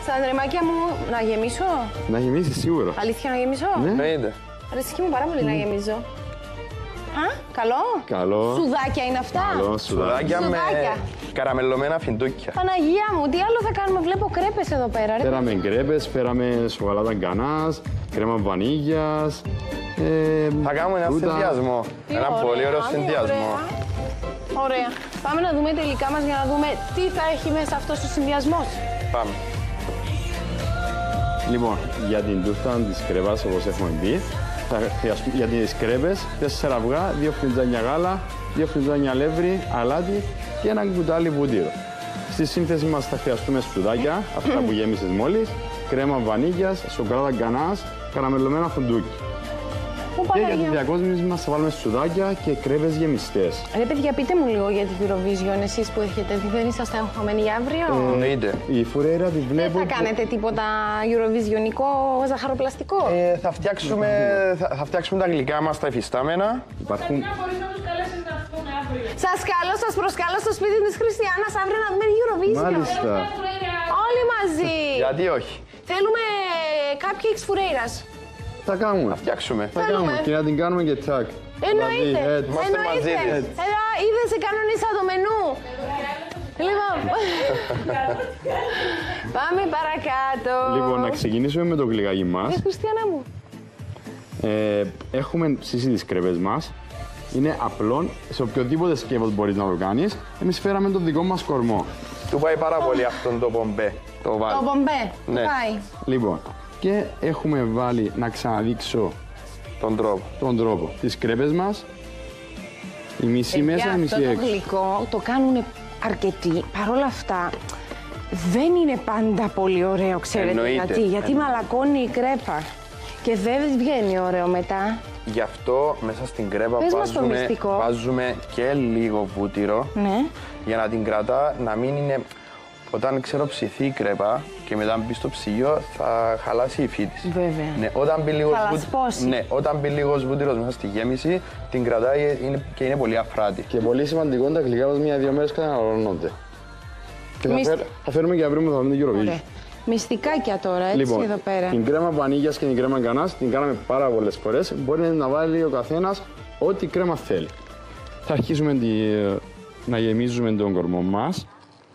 Στα ανδρεμάκια μου να γεμίσω. Να γεμίσει σίγουρα. Αλήθεια να γεμίσω. Ναι. Αρέσκει μου πάρα πολύ να γεμίζω. Α, καλό. Καλό. Σουδάκια είναι αυτά. Καλό, Σουδάκια με καραμελωμένα φιντούκια. Παναγία μου, τι άλλο θα κάνουμε. Βλέπω κρέπες εδώ πέρα. Ρε. Φέραμε κρέπες, φέραμε σοκολάτα γκανάς, κρέμα βανίγιας. Θα κάνουμε ένα συνδυασμό. Ένα πολύ ωραίο συνδυασμό. Ωραία. Πάμε να δούμε τελικά μας για να δούμε τι θα έχει μέσα αυτός ο συνδυασμός. Πάμε. Λοιπόν, για την τούρτα της κρέπας, όπως έχουμε πει, θα χρειαστούμε για τις κρέπες 4 αυγά, 2 φλιτζάνια γάλα, 2 φλιτζάνια αλεύρι, αλάτι και ένα κουτάλι βούτυρο. Στη σύνθεση μας θα χρειαστούμε σπουδάκια, αυτά που γέμισες μόλις, κρέμα βανίγιας, σοκολάτα γκανάς, καραμελωμένα φουντούκι. Και για τη διακόσμηση μας θα βάλουμε σουδάκια και κρέπες γεμιστές. Ρε παιδιά, πείτε μου λίγο για την Eurovision, εσείς που έχετε δει, δεν είσαστε αγχωμένοι για αύριο. Εννοείται. Η Φουρέιρα τη βλέπω. Δεν θα κάνετε τίποτα Eurovisionικό ζαχαροπλαστικό. Θα φτιάξουμε τα γλυκά μας τα υφιστάμενα. Υπάρχουν. Σας καλώ, σας προσκαλώ στο σπίτι της Χριστιανάς αύριο να δούμε Eurovision. Μάλιστα. Όλοι μαζί. Γιατί όχι. Θέλουμε cupcakes Φουρέιρας. Θα κάνουμε. Θα φτιάξουμε. Θα κάνουμε και να την κάνουμε και τσακ. Εννοείται. Είμαστε μαζί. Είδες, σε κανονίσα το μενού. Λοιπόν, πάμε παρακάτω. Λοιπόν, να ξεκινήσουμε με το γλυκάκι μας. Χριστιανά μου. Έχουμε ψήσει τις κρέπες μας. Είναι απλό, σε οποιοδήποτε σκεύος μπορείς να το κάνεις. Εμείς φέραμε το δικό μας κορμό. Του πάει πάρα πολύ αυτόν το πομπέ. Το πομπέ. Ναι. Πάει. Λοιπόν, και έχουμε βάλει να ξαναδείξω τον τρόπο. Τις κρέπες μας. Η μισή μέσα, η μισή αυτό έξω. το γλυκό το κάνουν αρκετοί. Παρ' όλα αυτά, δεν είναι πάντα πολύ ωραίο, ξέρετε. Εννοείται. Γιατί μαλακώνει η κρέπα. Και δεν βγαίνει ωραίο μετά. Γι' αυτό μέσα στην κρέπα Πες μας το μυστικό. βάζουμε και λίγο βούτυρο. Ναι. Για να την κρατά, να μην είναι... Όταν ψηθεί η κρέπα και μετά μπει στο ψυγείο, θα χαλάσει η υφή της. Βέβαια. Ναι, όταν μπει λίγος βούτυρος μέσα στη γέμιση, την κρατάει και είναι πολύ αφράτη. Και πολύ σημαντικό, τα γλυκά μας 1-2 μέρες καταναλώνονται. Και θα φέρουμε και αύριο που θα δούμε το Eurovision. Ωραία. Μυστικάκια τώρα, έτσι Λοιπόν, εδώ πέρα. την κρέμα βανίγιας και την κρέμα γκανάς την κάναμε πάρα πολλές φορές. Μπορεί να βάλει ο καθένας ό,τι κρέμα θέλει. Θα αρχίσουμε να γεμίζουμε τον κορμό μας.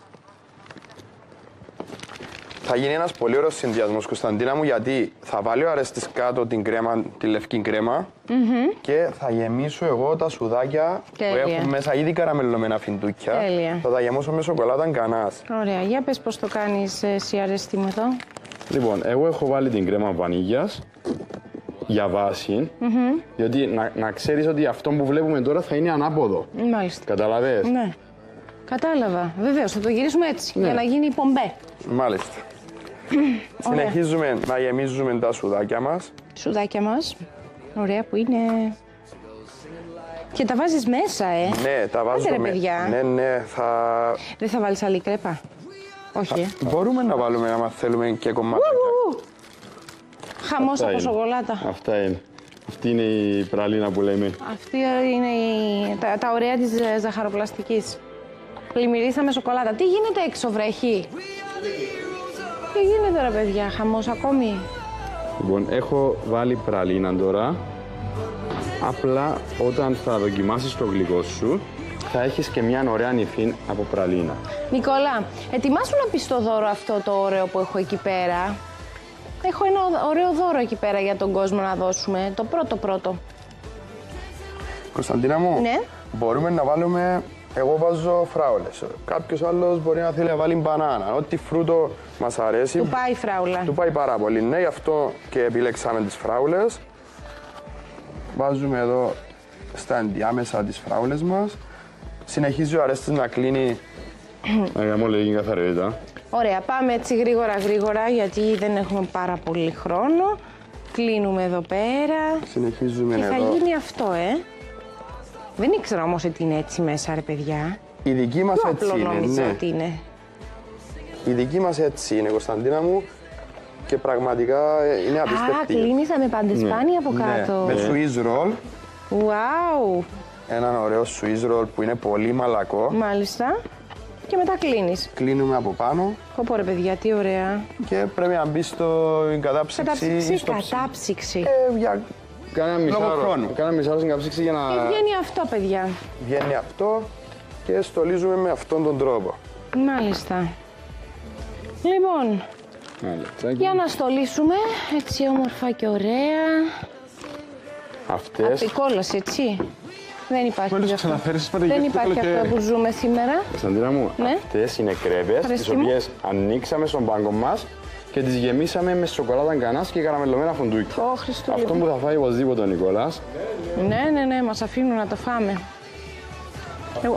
Θα γίνει ένας πολύ ωραίος συνδυασμός, Κωνσταντίνα μου, γιατί θα βάλει ο Αρέστης κάτω την κρέμα, τη λευκή κρέμα και θα γεμίσω εγώ τα σουδάκια που έχουν μέσα ήδη καραμελωμένα φιντούκια. Τέλεια. Θα τα γεμώσω με σοκολάτα γκανάς. Ωραία, για πες πώς το κάνεις εσύ, Αρέστη μου εδώ. Λοιπόν, εγώ έχω βάλει την κρέμα βανίγιας για βάση, διότι να ξέρεις ότι αυτό που βλέπουμε τώρα θα είναι ανάποδο. Μάλιστα. Καταλαβες. Ναι. Κατάλαβα. Βεβαίως, θα το γυρίσουμε έτσι, για να γίνει πομπέ. Μάλιστα. Συνεχίζουμε να γεμίζουμε τα σουδάκια μας. Σουδάκια μας. Ωραία που είναι. Και τα βάζεις μέσα, Ναι, τα βάζουμε. Άντε, ρε, παιδιά. Ναι, θα... Δεν θα βάλεις άλλη κρέπα. Όχι, Μπορούμε να βάλουμε, άμα θέλουμε, και κομμάτια. Χαμός από σοκολάτα. Αυτά είναι. Αυτή είναι η πραλίνα που λέμε. Αυτή είναι τα ωραία της ζαχαροπλαστικής. Πλημμυρίσαμε σοκολάτα. Τι γίνεται έξω, βρέχει? Τι γίνεται, ρε παιδιά, χαμός ακόμη? Λοιπόν, έχω βάλει πραλίνα τώρα. Απλά όταν θα δοκιμάσεις το γλυκό σου, θα έχεις και μια ωραία νυφή από πραλίνα. Νικόλα, ετοιμάσου να πεις το δώρο αυτό το ωραίο που έχω εκεί πέρα. Έχω ένα ωραίο δώρο εκεί πέρα για τον κόσμο να δώσουμε. Το πρώτο. Κωνσταντίνα μου, Ναι. μπορούμε να βάλουμε... Εγώ βάζω φράουλες. Κάποιος άλλος μπορεί να θέλει να βάλει μπανάνα. Ό,τι φρούτο μας αρέσει. Του πάει η φράουλα. Του πάει πάρα πολύ. Ναι, γι' αυτό και επιλέξαμε τις φράουλες. Βάζουμε εδώ στα ενδιάμεσα τις φράουλες μας. Συνεχίζει ο Αρέστης να κλείνει. Αγαμόλεγη καθαρότητα. Ωραία, πάμε έτσι γρήγορα γιατί δεν έχουμε πάρα πολύ χρόνο. Κλείνουμε εδώ πέρα. Συνεχίζουμε Και εδώ. θα γίνει αυτό, Δεν ήξερα όμως ότι είναι έτσι μέσα, ρε παιδιά. Η δική μας Πιο έτσι απλό είναι. νόμιζα Ναι. ότι είναι. Η δική μας έτσι είναι, Κωνσταντίνα μου. Και πραγματικά είναι απίστευτη. Α, κλείνησαμε παντεσπάνι από κάτω. Με Swiss roll. Wow. Έναν ωραίο Swiss roll που είναι πολύ μαλακό. Μάλιστα. Και μετά κλείνεις. Κλείνουμε από πάνω. Πω ρε παιδιά, τι ωραία. Και πρέπει να μπει στην κατάψυξη. Κατάψυξη. Για Κάνα μισάρο στην κατάψυξη για να... Και βγαίνει αυτό, παιδιά. Βγαίνει αυτό και στολίζουμε με αυτόν τον τρόπο. Μάλιστα. Λοιπόν, για να στολίσουμε έτσι όμορφα και ωραία. Αυτές... Απικόλαση, έτσι. Δεν υπάρχει Μόλις αυτό. δεν υπάρχει αυτό που ζούμε σήμερα. Κωνσταντίνα μου, Ναι. αυτές είναι κρέπες, τις οποίες ανοίξαμε στον πάγκο μας και τις γεμίσαμε με σοκολάτα γκανάς και καραμελωμένα φουντούκι. Ω, Χριστό, Αυτό λοιπόν. που θα φάει οπωσδήποτε ο Νικόλας. Ναι, μας αφήνουν να το φάμε. Εγώ...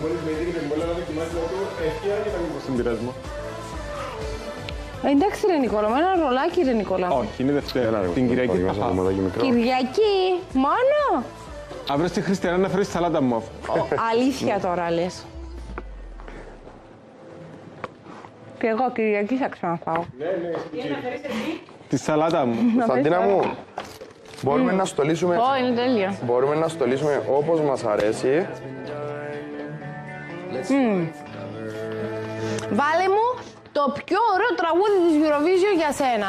Εντάξει ρε Νικόλα, με ένα ρολάκι ρε Νικόλα. Όχι, είναι Δευτέρα. Την Κυριακή θα φάω. Κυριακή, μόνο. Αύριο στη Χριστιανά να φέρεις σαλάτα μου. Αλήθεια τώρα λες. Και εγώ Κυριακή θα ξαναφάω. Τη σαλάτα μου. Κωνσταντίνα μου, μπορούμε να στολίσουμε. Είναι τέλεια. Μπορούμε να στολίσουμε όπως μας αρέσει. Βάλε μου το πιο ωραίο τραγούδι της Eurovision για σένα.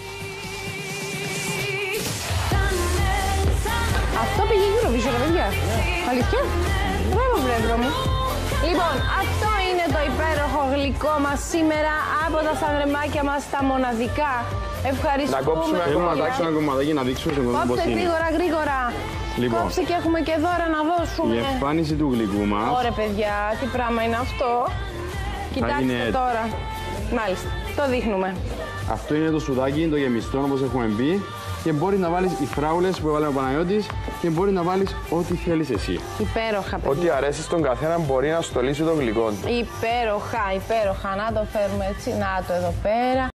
Αυτό πήγε Eurovision, ρε παιδιά. Αλήθεια. Μπράβο, βρέφρο μου. Λοιπόν, αυτό είναι το υπέροχο γλυκό μας σήμερα από τα σανρεμάκια μας τα μοναδικά. Ευχαριστούμε. Να κόψουμε ένα κομματάκι να δείξουμε στον κόσμο πώς Κόψε είναι. γρήγορα. Λοιπόν. Κόψε και έχουμε και δώρα να δώσουμε. Η εμφάνιση του γλυκού μας. Ωραία παιδιά, τι πράγμα είναι αυτό. Κοιτάξτε γίνει τώρα. Μάλιστα, το δείχνουμε. Αυτό είναι το σουδάκι, το γεμιστό όπως έχουμε πει. Και μπορεί να βάλεις οι φράουλες που έβαλε ο Παναγιώτης και μπορεί να βάλεις ό,τι θέλεις εσύ. Υπέροχα, παιδιά. Ό,τι αρέσει στον καθένα μπορεί να στολίσει το γλυκό του. Υπέροχα. Να το φέρουμε έτσι. Να το εδώ πέρα.